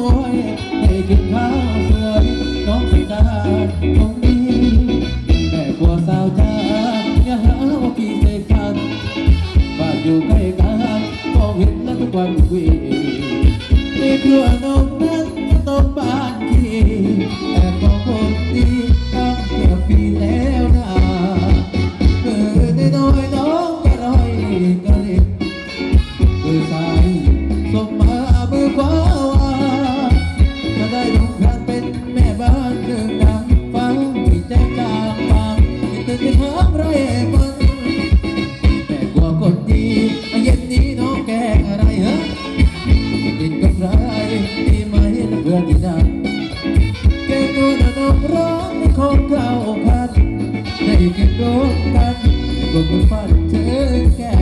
วยให้กินข้าวสวยน้องใส่ตาของดีแม่กลัวสาวจ้าอย่าหาว่าพี่เสกสรรบ้านอยู่ใกล้กันมองเห็นแล้วทุกวันวีในครัวนมนั้นต้มบ้านที่แอบมองคนดีตั้งเกือบปีแล้วนะน้อยน้องกระร่อยกระดิบมือซ้ายส่งมามือขวาว่าจะได้ลงการเป็นแม่บ้านเรื่องดังฟังที่แจ้งจากปากที่ตื่นเป็นหางไรมันแต่กลัวคนดีเย็นนี้น้องแกงอะไรฮะกินกับใครดีไหมนะเพื่อนที่นั่นแกงโดนน้องร้องในของเก่าพัดได้กินโดนกันบนฝันเธอแก่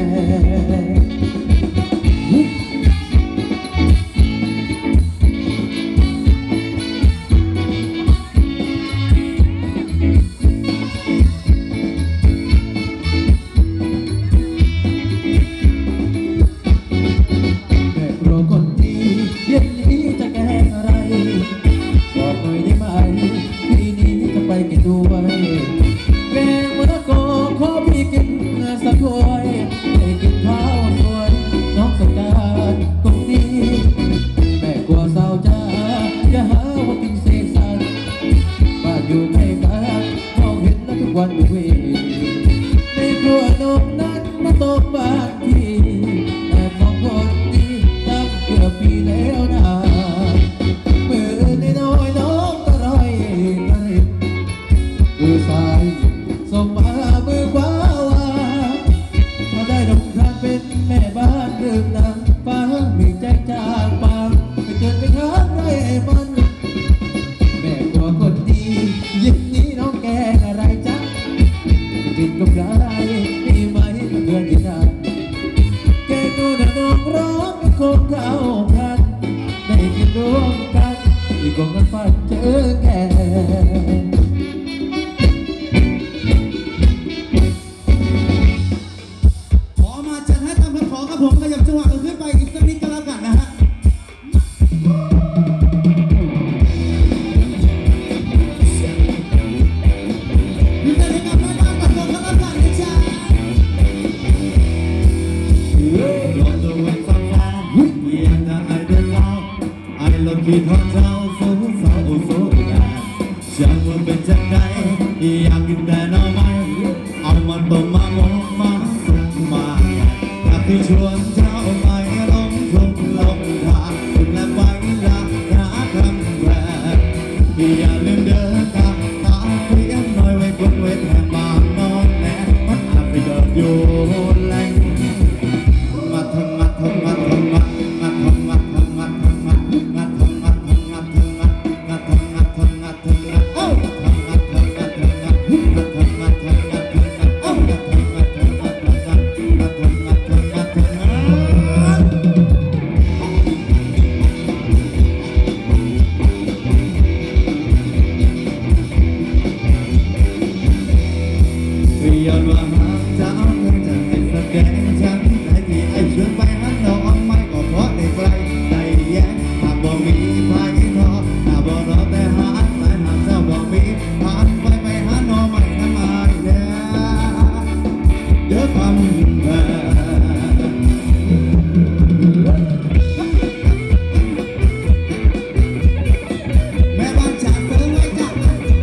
แต่กลัวคนดีเย็นนี้จะแก้อะไรบอกหน่อยได้ไหมปีนี้จะไปกินด้วยแกงมะละกอขอพี่กินสักถ้วยให้กินข้าวสวยน้องสงกรานต์ตรงนี้แม่กลัวสาวจ้าอย่าหาว่ากินเศษสันบ้านอยู่ใกล้กันมองเห็นแล้วทุกวันอยู่เวในครัวนมนั้นมาตกบ้านพี่แอบมองคนดีตั้งเกือบปีแล้วนะมือน้อยน้องกระร่อยกระริบมือซ้ายส่งมามือขวาว่าถ้าได้ดมครานเป็นแม่บ้านเรื่องนางฟ้ามีแจ้งจากปากไม่เกินไปข้างไรมันแม่กลัวคนดียิ่งนี้น้องแกงอะไรจ๊ะกินกับใครดีไหมเพื่อนที่นั่นแกตัวน้องร้องเป็นคนเข้ากันได้กินร่วมกันอีกคนกันฝันเจอแกผมขยับจังหวะขึ้นไปอีกสักนิดก็แล้วกันนะฮะมีแต่ในการมาบ้านปัดตรงก็แล้วกันนะจ๊ะลองดูไว้ฟังฟังเยี่ยมนะไอเดินเล่าไอลดขีดทอดเจ้าสู้สาวโซ่กันจะว่าเป็นจังไงอยากกินแต่หน่อไม้เอามาต้มมาหมกมาสุกมาอยากที่ชวนเจ้าไปลงทุ่งลงทางและไปละหาคำแรกอย่าลืมเดินตามตาเพียงหน่อยไว้คนไว้แทนบ้านนอนแน่มันอาจไปเดินอยู่แหล่งมาทำมาทำมาทำมามาทำมาทำมาทำมามาทำมาทำมาทำมามาทำมาทำมาทำมาโอ้ทำมาทำมาทำมามาทำมาทำมาทำมาโอ้ทำมาทำมาทำมามาทำมาทำมาทำย้อนว่าหากเจ้าเคยจะให้แสดงฉันได้ที่ไอ้ชวนไปหันเราเอาไม่ก็เพราะได้ไกลได้แย้งหากบ่มีไฟทอถ้าบ่รอแต่หาแต่หากเจ้าบ่มีผ่านไปหาหน่อไม่น้ำอายแน่เด้อคำแพ้แม่บ้านฉันเพิ่งไว้จับ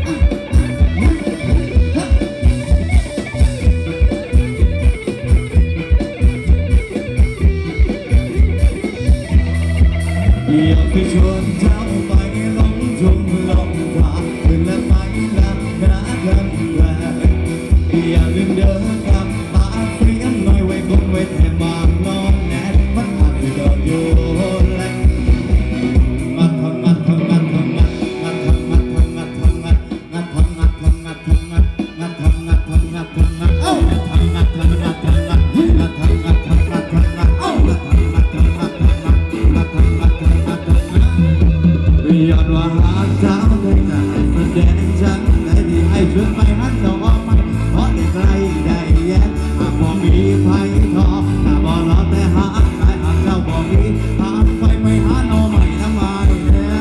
อยากจะชวนเจ้าไปลงทุ่งลงทางขึ้นและไปละหาคำแรกอย่าลืมเดินตามตาเพียงหน่อยไว้คนไว้แทนบ้านนอนแน่มันอาจจะเดินอยู่แหล่งมาทำมาทำมาทำมามาทำมาทำมาทำมามาทำมาทำมาทำมามาทำมาทำมาทำมาเอ้ามาทำมาทำมาทำมามาทำมาทำมาทำมาเอ้ามาทำมาทำมาทำมามาทำมาทำมาทำมาย้อนว่าหากเจ้าเคยจะให้แสดงฉันได้ที่ให้ชวนไปหันเราออกมาเพราะได้ไกลได้แย้งหากบ่มีไฟทอถ้าบ่รอแต่หาได้หากเจ้าบ่มีหาไฟไม่หาหน่อไม่น้ำไม้แน่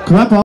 ครับผม